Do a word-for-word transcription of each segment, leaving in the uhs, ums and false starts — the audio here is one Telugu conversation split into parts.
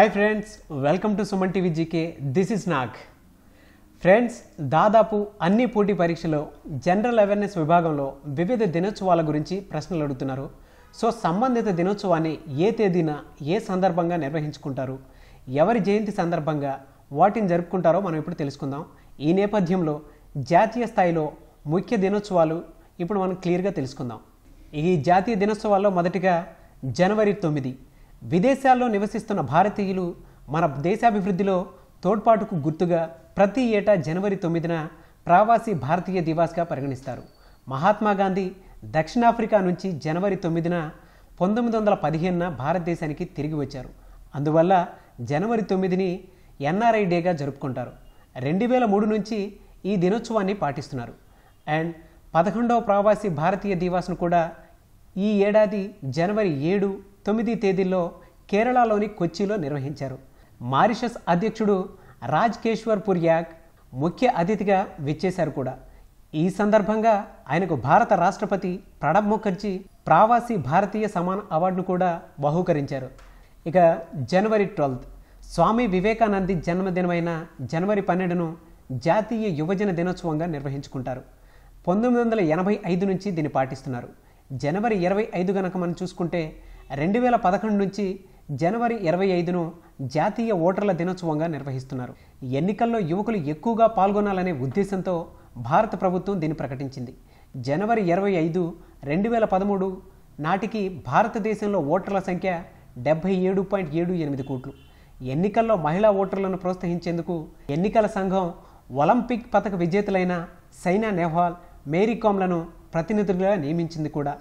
Hi friends, welcome to Suman TV GK. This is Nag. Friends, దాదాపు అన్ని పోటీ పరీక్షలో జనరల్ అవేర్నెస్ విభాగంలో వివిధ దినోత్సవాల గురించి ప్రశ్నలు అడుగుతున్నారు. సో సంబంధిత దినోత్సవాన్ని ఏ తేదీన ఏ సందర్భంగా నిర్వహించుకుంటారు, ఎవరి జయంతి సందర్భంగా వాటిని జరుపుకుంటారో మనం ఇప్పుడు తెలుసుకుందాం. ఈ నేపథ్యంలో జాతీయ స్థాయిలో ముఖ్య దినోత్సవాలు ఇప్పుడు మనం క్లియర్గా తెలుసుకుందాం. ఈ జాతీయ దినోత్సవాల్లో మొదటిగా జనవరి తొమ్మిది. విదేశాల్లో నివసిస్తున్న భారతీయులు మన దేశాభివృద్ధిలో తోడ్పాటుకు గుర్తుగా ప్రతి ఏటా జనవరి తొమ్మిదిన ప్రవాసీ భారతీయ దివాస్గా పరిగణిస్తారు. మహాత్మా గాంధీ దక్షిణాఫ్రికా నుంచి జనవరి తొమ్మిదిన పంతొమ్మిది వందల పదిహేనున భారతదేశానికి తిరిగి వచ్చారు. అందువల్ల జనవరి తొమ్మిదిని ఎన్ఆర్ఐ డేగా జరుపుకుంటారు. రెండు వేల మూడు నుంచి ఈ దినోత్సవాన్ని పాటిస్తున్నారు. అండ్ పదకొండవ ప్రవాసీ భారతీయ దివాస్ను కూడా ఈ ఏడాది జనవరి ఏడు తొమ్మిది తేదీల్లో కేరళలోని కొచ్చిలో నిర్వహించారు. మారిషస్ అధ్యక్షుడు రాజ్ కేశ్వర్ పుర్యాగ్ ముఖ్య అతిథిగా విచ్చేశారు కూడా. ఈ సందర్భంగా ఆయనకు భారత రాష్ట్రపతి ప్రణబ్ ముఖర్జీ ప్రవాసీ భారతీయ సమాన్ అవార్డును కూడా బహూకరించారు. ఇక జనవరి ట్వెల్త్ స్వామి వివేకానంద జన్మదినమైన జనవరి పన్నెండును జాతీయ యువజన దినోత్సవంగా నిర్వహించుకుంటారు. పంతొమ్మిది వందల ఎనభై ఐదు నుంచి దీన్ని పాటిస్తున్నారు. జనవరి ఇరవై ఐదు కనుక మనం చూసుకుంటే రెండు వేల పదకొండు నుంచి జనవరి ఇరవై ఐదును జాతీయ ఓటర్ల దినోత్సవంగా నిర్వహిస్తున్నారు. ఎన్నికల్లో యువకులు ఎక్కువగా పాల్గొనాలనే ఉద్దేశంతో భారత ప్రభుత్వం దీన్ని ప్రకటించింది. జనవరి ఇరవై ఐదు రెండు వేల పదమూడు నాటికి భారతదేశంలో ఓటర్ల సంఖ్య డెబ్బై ఏడు పాయింట్ ఏడు ఎనిమిది కోట్లు. ఎన్నికల్లో మహిళా ఓటర్లను ప్రోత్సహించేందుకు ఎన్నికల సంఘం ఒలింపిక్ పతక విజేతలైన సైనా నెహ్వాల్, మేరీ కామ్లను ప్రతినిధులుగా నియమించింది కూడా.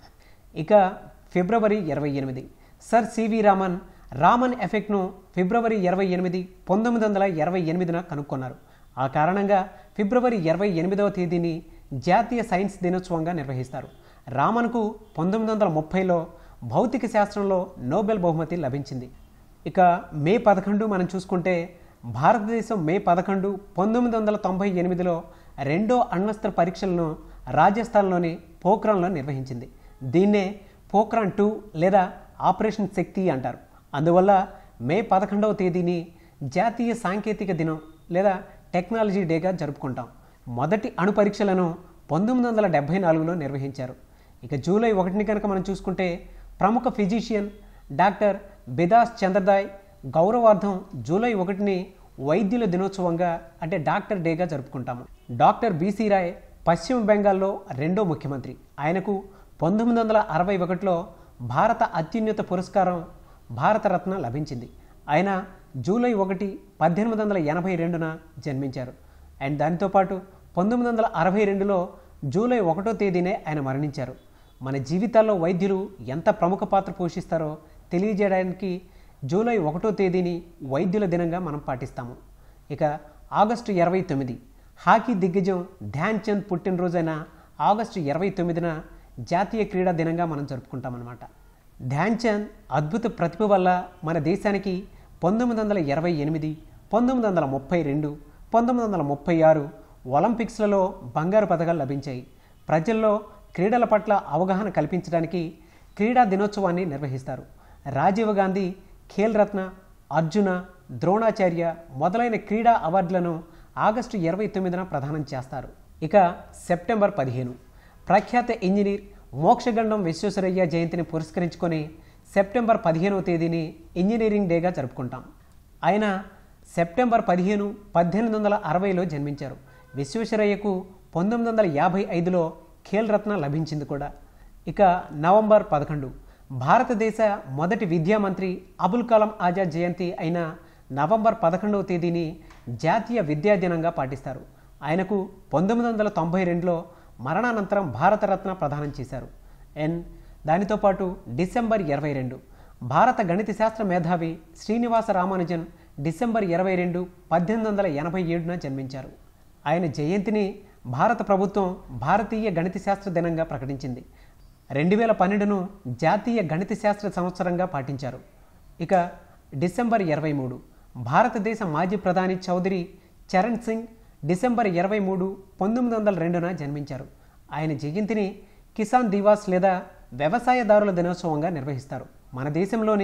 ఇక ఫిబ్రవరి ఇరవై ఎనిమిది సర్ సివి రామన్ రామన్ ఎఫెక్ట్ను ఫిబ్రవరి ఇరవై ఎనిమిది పంతొమ్మిది వందల ఇరవై ఎనిమిదిన కనుక్కున్నారు. ఆ కారణంగా ఫిబ్రవరి ఇరవై ఎనిమిదవ తేదీని జాతీయ సైన్స్ దినోత్సవంగా నిర్వహిస్తారు. రామన్కు పంతొమ్మిది వందల ముప్పైలో భౌతిక శాస్త్రంలో నోబెల్ బహుమతి లభించింది. ఇక మే పదకొండు మనం చూసుకుంటే భారతదేశం మే పదకొండు పంతొమ్మిది వందల తొంభై ఎనిమిదిలో రెండో అణ్వస్త్ర పరీక్షలను రాజస్థాన్లోని పోఖ్రాన్లో నిర్వహించింది. దీన్నే పోఖ్రాన్ టూ లేదా ఆపరేషన్ శక్తి అంటారు. అందువల్ల మే పదకొండవ తేదీని జాతీయ సాంకేతిక దినం లేదా టెక్నాలజీ డేగా జరుపుకుంటాం. మొదటి అణు పరీక్షలను పంతొమ్మిది వందల డెబ్బై నాలుగులో నిర్వహించారు. ఇక జూలై ఒకటిని కనుక మనం చూసుకుంటే ప్రముఖ ఫిజిషియన్ డాక్టర్ బిదాస్ చంద్రదాయ్ గౌరవార్థం జూలై ఒకటిని వైద్యుల దినోత్సవంగా అంటే డాక్టర్ డేగా జరుపుకుంటాము. డాక్టర్ బీసీ రాయ్ పశ్చిమ బెంగాల్లో రెండో ముఖ్యమంత్రి. ఆయనకు పంతొమ్మిది వందల అరవై ఒకటిలో భారత అత్యున్నత పురస్కారం భారతరత్న లభించింది. ఆయన జూలై ఒకటి పద్దెనిమిది వందల ఎనభై రెండున జన్మించారు. అండ్ దాంతోపాటు పంతొమ్మిది వందల అరవై రెండులో జూలై ఒకటో తేదీనే ఆయన మరణించారు. మన జీవితాల్లో వైద్యులు ఎంత ప్రముఖ పాత్ర పోషిస్తారో తెలియజేయడానికి జూలై ఒకటో తేదీని వైద్యుల దినంగా మనం పాటిస్తాము. ఇక ఆగస్టు ఇరవై తొమ్మిది హాకీ దిగ్గజం ధ్యాన్ చంద్ పుట్టినరోజైన ఆగస్టు ఇరవై తొమ్మిదిన జాతీయ క్రీడా దినంగా మనం జరుపుకుంటామన్నమాట. ధ్యాన్ చంద్ అద్భుత ప్రతిభ వల్ల మన దేశానికి పంతొమ్మిది వందల ఇరవై ఎనిమిది పంతొమ్మిది వందల ముప్పై రెండు పంతొమ్మిది వందల ముప్పై ఆరు ఒలింపిక్స్లలో బంగారు పథకాలు లభించాయి. ప్రజల్లో క్రీడల పట్ల అవగాహన కల్పించడానికి క్రీడా దినోత్సవాన్ని నిర్వహిస్తారు. రాజీవ్ గాంధీ ఖేల్ రత్న, అర్జున, ద్రోణాచార్య మొదలైన క్రీడా అవార్డులను ఆగస్టు ఇరవై తొమ్మిదిన ప్రదానం చేస్తారు. ఇక సెప్టెంబర్ పదిహేను ప్రఖ్యాత ఇంజనీర్ మోక్షగండం విశ్వేశ్వరయ్య జయంతిని పురస్కరించుకొని సెప్టెంబర్ పదిహేనవ తేదీని ఇంజనీరింగ్ డేగా జరుపుకుంటాం. ఆయన సెప్టెంబర్ పదిహేను పద్దెనిమిది వందల అరవైలో జన్మించారు. విశ్వేశ్వరయ్యకు పంతొమ్మిది వందల యాభై ఐదులో ఖేల్ రత్న లభించింది కూడా. ఇక నవంబర్ పదకొండు భారతదేశ మొదటి విద్యామంత్రి అబుల్ కలాం ఆజాద్ జయంతి అయిన నవంబర్ పదకొండవ తేదీని జాతీయ విద్యా దినంగా పాటిస్తారు. ఆయనకు పంతొమ్మిది వందల తొంభై రెండులో మరణానంతరం భారతరత్న ప్రదానం చేశారు. అండ్ దానితో పాటు డిసెంబర్ ఇరవై రెండు భారత గణిత శాస్త్ర మేధావి శ్రీనివాస రామానుజన్ డిసెంబర్ ఇరవై రెండు పద్దెనిమిది వందల ఎనభై ఏడున జన్మించారు. ఆయన జయంతిని భారత ప్రభుత్వం భారతీయ గణిత శాస్త్ర దినంగా ప్రకటించింది. రెండు వేల పన్నెండును జాతీయ గణిత శాస్త్ర సంవత్సరంగా పాటించారు. ఇక డిసెంబర్ ఇరవై మూడు భారతదేశ మాజీ ప్రధాని చౌదరి చరణ్ సింగ్ డిసెంబర్ ఇరవై మూడు పంతొమ్మిది వందల రెండున జన్మించారు. ఆయన జయంతిని కిసాన్ దివాస్ లేదా వ్యవసాయదారుల దినోత్సవంగా నిర్వహిస్తారు. మన దేశంలోని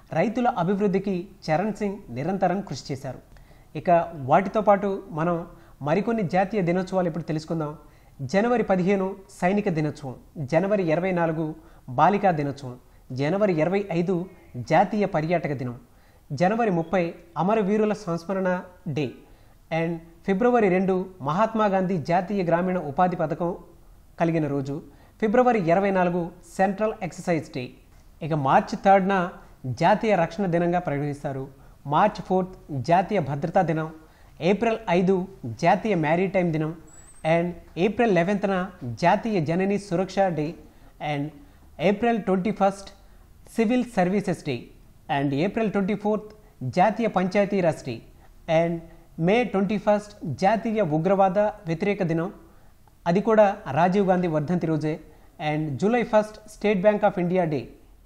రైతుల అభివృద్ధికి చరణ్ సింగ్ నిరంతరం కృషి చేశారు. ఇక వాటితో పాటు మనం మరికొన్ని జాతీయ దినోత్సవాలు ఇప్పుడు తెలుసుకుందాం. జనవరి పదిహేను సైనిక దినోత్సవం, జనవరి ఇరవై నాలుగు బాలికా దినోత్సవం, జనవరి ఇరవై ఐదు జాతీయ పర్యాటక దినం, జనవరి ముప్పై అమరవీరుల సంస్మరణ డే అండ్ ఫిబ్రవరి రెండు మహాత్మా గాంధీ జాతీయ గ్రామీణ ఉపాధి పథకం కలిగిన రోజు, ఫిబ్రవరి ఇరవై నాలుగు సెంట్రల్ ఎక్సర్సైజ్ డే. ఇక మార్చి థర్డ్న జాతీయ రక్షణ దినంగా పరిగణిస్తారు. మార్చ్ ఫోర్త్ జాతీయ భద్రతా దినం, ఏప్రిల్ ఐదు జాతీయ మ్యారీటైమ్ దినం అండ్ ఏప్రిల్ లెవెన్త్న జాతీయ Janani Suraksha day and April twenty first civil services day and April twenty fourth జాతీయ Panchayati Raj day and May twenty first జాతీయ ఉగ్రవాద వ్యతిరేక దినం, అది కూడా రాజీవ్ గాంధీ వర్ధంతి రోజే. And July first State Bank of India day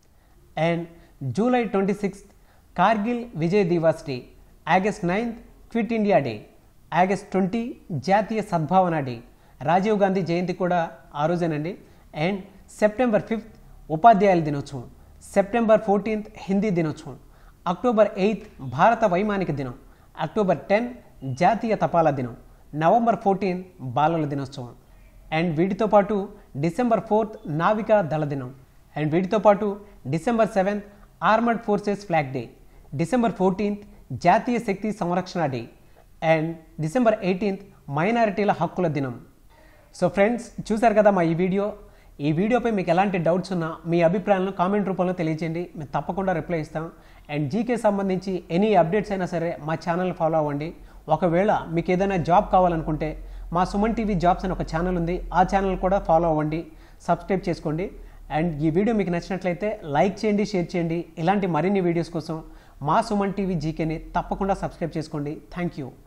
and July twenty sixth Kargil Vijay Diwas day, August ninth Quit India day, August twenty జాతీయ సద్భావన డే, రాజీవ్ గాంధీ జయంతి కూడా ఆ రోజేనండి. అండ్ సెప్టెంబర్ ఫిఫ్త్ ఉపాధ్యాయుల దినోత్సవం, సెప్టెంబర్ ఫోర్టీన్త్ హిందీ దినోత్సవం, అక్టోబర్ ఎయిత్ భారత వైమానిక దినం, అక్టోబర్ టెన్ జాతీయ తపాలా దినం, నవంబర్ ఫోర్టీన్ బాలల దినోత్సవం అండ్ వీటితో పాటు డిసెంబర్ ఫోర్త్ నావికా దళ దినం అండ్ వీటితో పాటు December seventh armoured forces flag day, December fourteenth జాతీయ శక్తి సంరక్షణ డే అండ్ డిసెంబర్ ఎయిటీన్త్ మైనారిటీల హక్కుల దినం. సో ఫ్రెండ్స్, చూసారు కదా మా ఈ వీడియో. ఈ వీడియోపై మీకు ఎలాంటి డౌట్స్ ఉన్నా మీ అభిప్రాయాలను కామెంట్ రూపంలో తెలియజేయండి, మేము తప్పకుండా రిప్లై ఇస్తాం. అండ్ జీకే సంబంధించి ఎనీ అప్డేట్స్ అయినా సరే మా ఛానల్ ఫాలో అవ్వండి. ఒకవేళ మీకు ఏదైనా జాబ్ కావాలనుకుంటే మా సుమన్ టీవీ జాబ్స్ అని ఒక ఛానల్ ఉంది, ఆ ఛానల్ కూడా ఫాలో అవ్వండి, సబ్స్క్రైబ్ చేసుకోండి. అండ్ ఈ వీడియో మీకు నచ్చినట్లయితే లైక్ చేయండి, షేర్ చేయండి. ఇలాంటి మరిన్ని వీడియోస్ కోసం మా సుమన్ టీవీ జీకేని తప్పకుండా సబ్స్క్రైబ్ చేసుకోండి. Thank you.